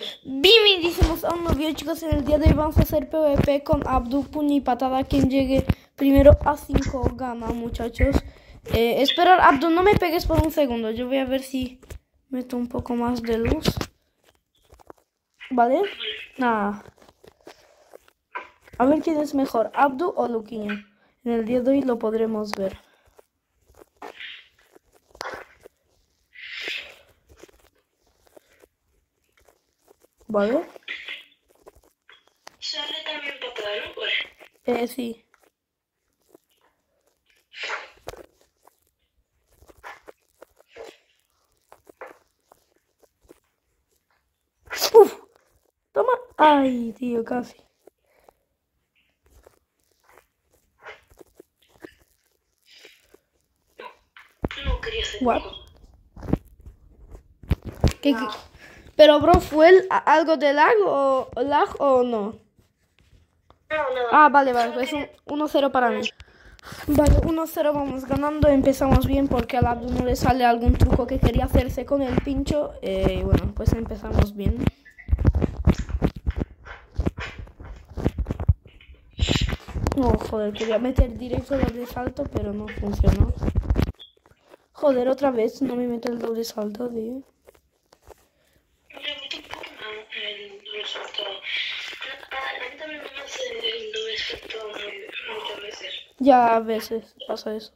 Bienvenidos a un nuevo video, chicos. En el día de hoy vamos a hacer PvP con Abdu, puño y patada. Quien llegue primero a 5 gana, muchachos. Esperar, Abdu, no me pegues por un segundo. Yo voy a ver si meto un poco más de luz. ¿Vale? Nada. A ver quién es mejor, Abdu o Luquiño. En el día de hoy lo podremos ver. ¿Vale? Sale también patada, ¿no? Pues. Sí. ¡Uf! Toma. Ay, tío, casi. No quería hacer What? poco. ¿Qué? Pero, bro, ¿fue algo de lag o no? No, nada. Ah, vale, pues 1-0 para mí. Vale, 1-0 vamos ganando. Empezamos bien porque al Abdu no le sale algún truco que quería hacerse con el pincho. Y bueno, pues empezamos bien. No, joder, quería meter directo el doble salto, pero no funcionó. Joder, otra vez no me meto el doble salto, tío. Yo tampoco el doble salto. A mí también me hace el doble salto muchas veces. Ya a veces pasa eso.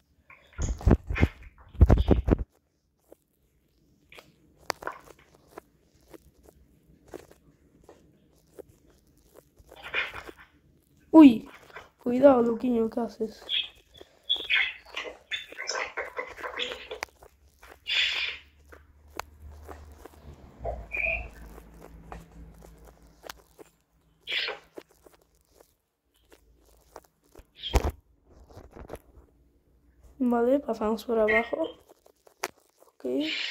Uy, cuidado, Luquiño, ¿qué haces? Vale, pasamos por abajo. Ok.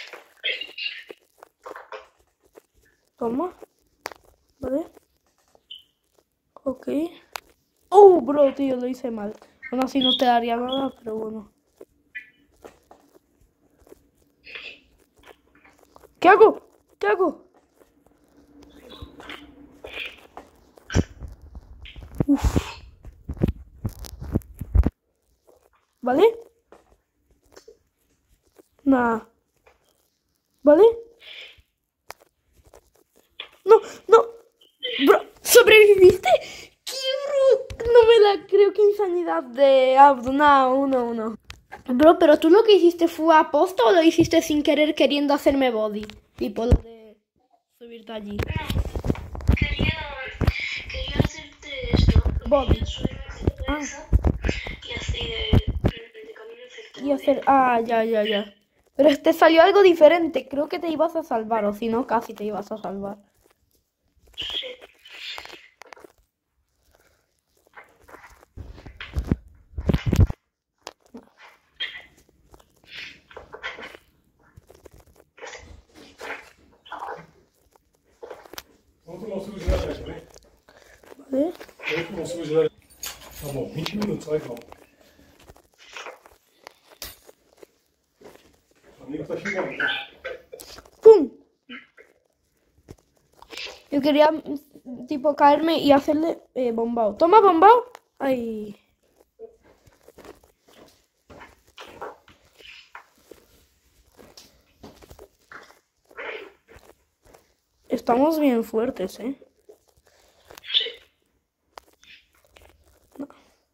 Toma. Vale. Ok. Oh, bro, tío, lo hice mal. Aún así no te daría nada, pero bueno. ¿Qué hago? ¿Qué hago? Uf. ¿Vale? Nada. ¿Vale? No, no. Bro, ¿sobreviviste? ¡Qué bro! No me la creo, qué insanidad de Abdu. Nada, 1-1. Bro, pero tú lo que hiciste fue aposta o lo hiciste sin querer queriendo hacerme body. Tipo lo de subirte allí. No, quería hacerte esto. Body. Quería subirme a la cabeza y así de camino hacerte Y hacer... Ah, ya. Pero te salió algo diferente. Creo que te ibas a salvar, o si no, casi te ibas a salvar. Sí. Outro não surge na net, né? Vale. Outro não surge na net. Tá bom, 20 minutos, vai calma. O amigo tá chegando, tá? ¡Pum! Yo quería, tipo, caerme y hacerle bombao. ¡Toma, bombao! ¡Ay! Estamos bien fuertes, ¿eh? Sí. No.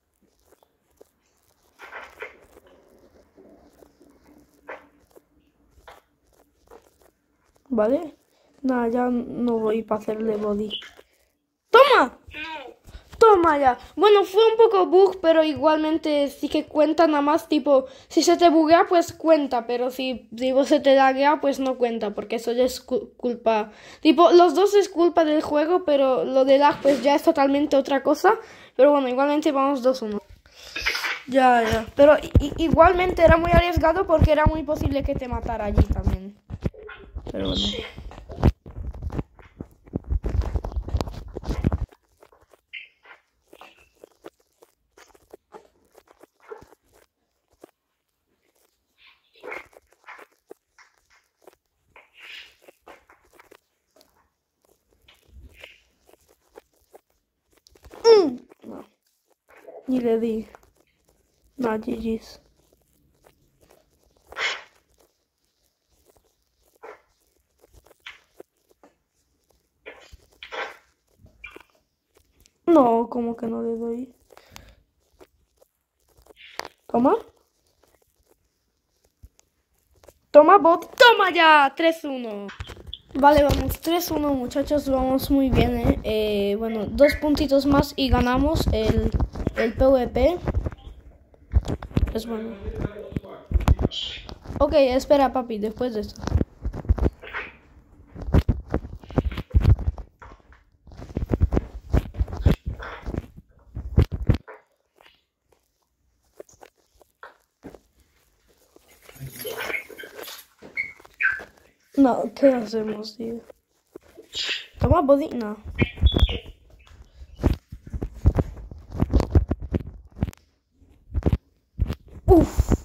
¿Vale? Nada, ya no voy para hacerle body. ¡Toma! No. Toma ya. Bueno, fue un poco bug, pero igualmente sí que cuenta nada más, tipo, si se te buguea, pues cuenta, pero si digo se te laguea, pues no cuenta, porque eso ya es culpa. Tipo, los dos es culpa del juego, pero lo de lag pues ya es totalmente otra cosa. Pero bueno, igualmente vamos 2-1. Ya. Pero igualmente era muy arriesgado porque era muy posible que te matara allí también. Pero bueno. Sí. Ni le di. Nah, GG's. No, como que no le doy. Toma. Toma, bot. Toma ya. 3-1. Vale, vamos 3-1, muchachos. Vamos muy bien, bueno, 2 puntitos más y ganamos el PvP. Es bueno. Ok, espera, papi, después de esto. No, ¿qué hacemos, tío? Toma, body. No. Uf.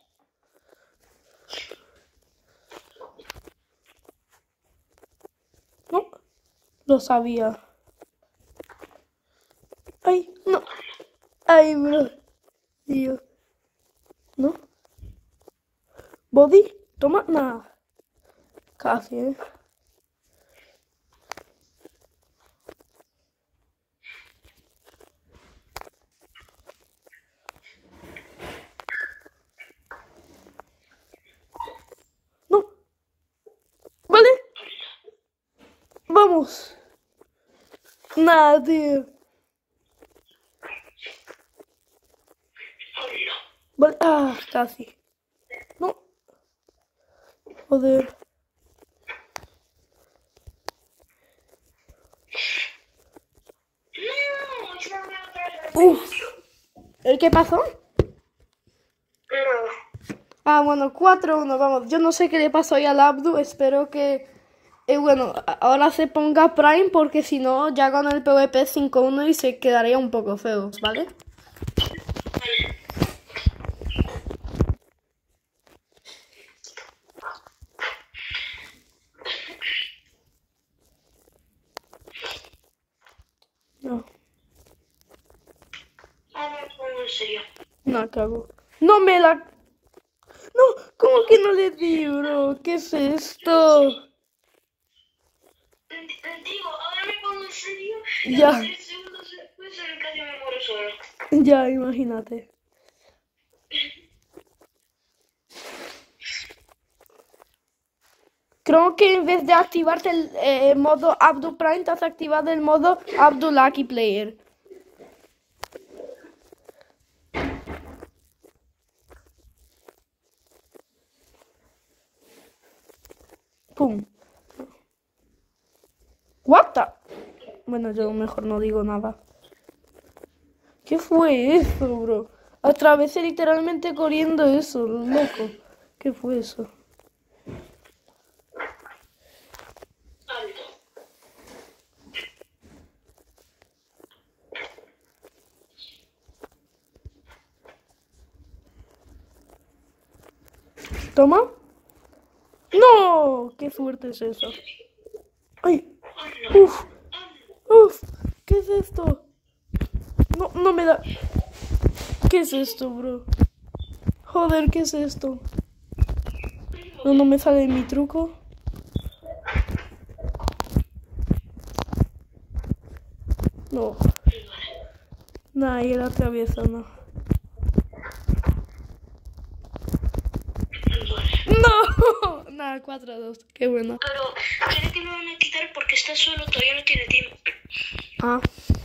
No. Lo sabía. Ay, no. Ay, bro. Tío. ¿No? Body. Toma, nada. Casi, No. Vale. Vamos. Nada, tío. Vale. Ah, casi. No. Joder. Uf. ¿El qué pasó? Ah, bueno, 4-1, vamos. Yo no sé qué le pasó ahí al Abdu. Espero que, bueno, ahora se ponga Prime porque si no, ya gana el PvP 5-1 y se quedaría un poco feo, ¿vale? No. En serio. No, cago. No me la... No, ¿cómo que no le di, bro? ¿Qué es esto? Digo, ahora me pongo en serio. Ya. 3 segundos después casi me muero solo. Ya, imagínate. Creo que en vez de activarte el modo Abdu Prime, te has activado el modo Abdu Lucky Player. Pum. What the... Bueno, yo mejor no digo nada. ¿Qué fue eso, bro? Atravesé literalmente corriendo eso, loco. ¿Qué fue eso? ¿Toma? ¡No! ¡Qué suerte es esa! ¡Ay! ¡Uf! ¡Uf! ¿Qué es esto? No, no me da... ¿Qué es esto, bro? Joder, ¿qué es esto? No, no me sale mi truco. No. Nah, y él atraviesa, no. ¡No! Nada, 4-2. Qué bueno. Pero creo que me van a quitar porque está solo, todavía no tiene tiempo. Ah.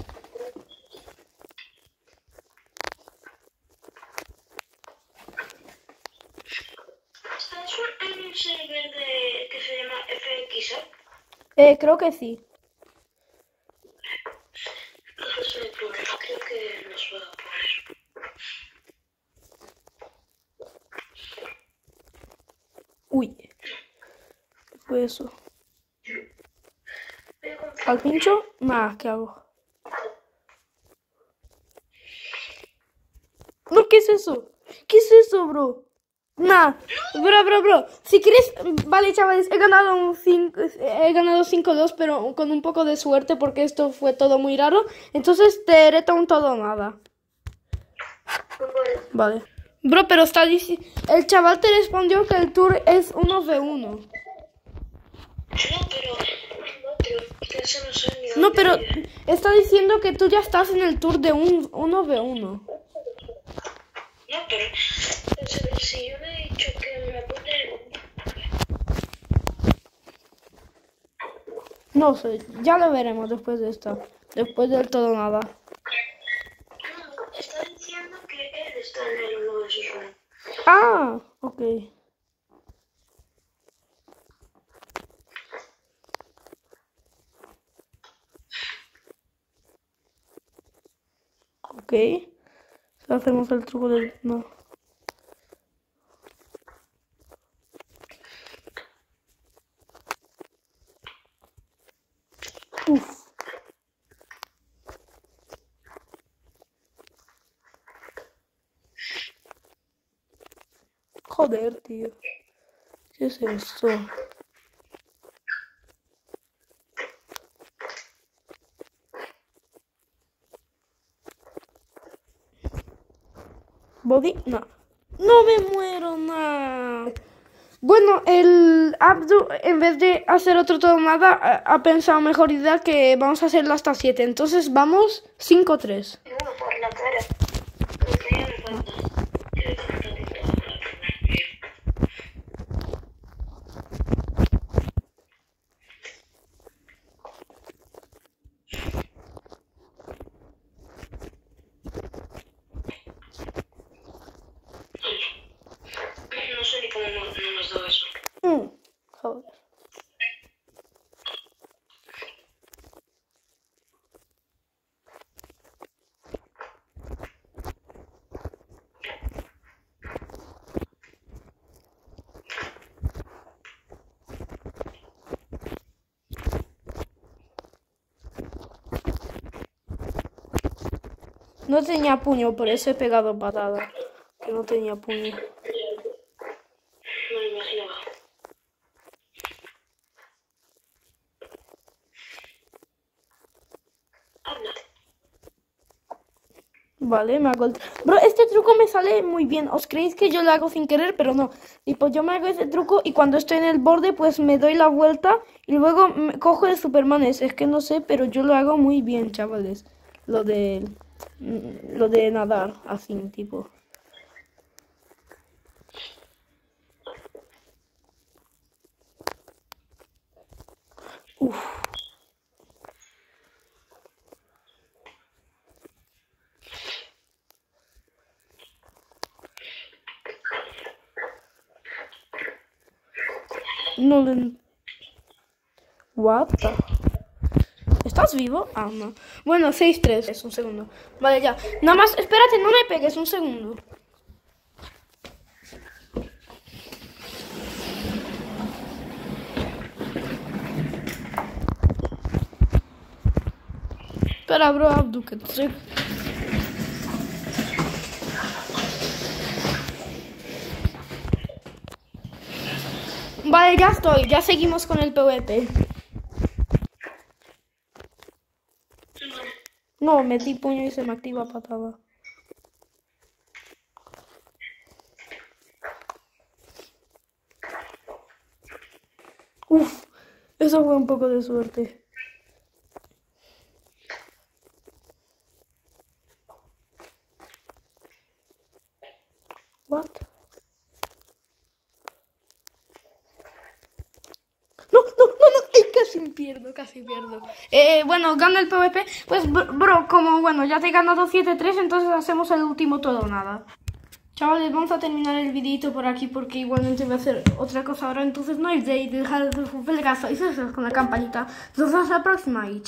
¿Estás en un server que se llama FX? Creo que sí. Ese es el problema, creo que nos va a poner. Uy. ¿Qué fue eso? ¿Al pincho? Nada, ¿qué hago? No, ¿qué es eso? ¿Qué es eso, bro? Nah, bro. Si quieres, vale, chavales, he ganado 5-2, pero con un poco de suerte porque esto fue todo muy raro. Entonces te reto un todo o nada. Vale. Bro, pero está diciendo... El chaval te respondió que el tour es 1v1. No, pero eso no sé ni No, dónde pero vive. está diciendo que tú ya estás en el tour de 1v1. No, pero si yo le he dicho que me pone... No sé, ya lo veremos después de esta. Después del todo o nada. No, está diciendo que él está en uno de sus rooms. Ah, ok. Ok. Hacemos el truco del... No. Uf. Joder, tío. ¿Qué es esto? Body, no. No me muero, nada. Bueno, el Abdu, en vez de hacer otro todo nada, ha pensado mejor idea que vamos a hacerlo hasta 7. Entonces vamos 5-3. Uno por la cara. Lo que ya me falta. Quiero contar todo para poner. No sé ni cómo no nos da eso. Joder. No tenía puño, por eso he pegado patada. Que no tenía puño. Me lo imaginaba. Habla. Vale, me hago el... Bro, este truco me sale muy bien. ¿Os creéis que yo lo hago sin querer? Pero no. Y pues yo me hago ese truco y cuando estoy en el borde, pues me doy la vuelta y luego cojo el Superman. Es que no sé, pero yo lo hago muy bien, chavales. Lo de nadar, así, tipo. Uf. No le... What the... ¿Estás vivo? Ah, no. Bueno, 6-3. Es un segundo. Vale, ya. Nada más, espérate, no me pegues un segundo. Espera, bro, Abdu, que te... Vale, ya estoy. Ya seguimos con el PvP. No, metí puño y se me activa patada. Uf, eso fue un poco de suerte. What? No, casi pierdo. Bueno, gana el PvP. Pues, bro, como, bueno, ya te he ganado 7-3, entonces hacemos el último todo o nada. Chavales, vamos a terminar el videito por aquí porque igualmente voy a hacer otra cosa ahora. Entonces no olvidéis de dejar el gasto y suscribiros con la campanita. Nos vemos la próxima y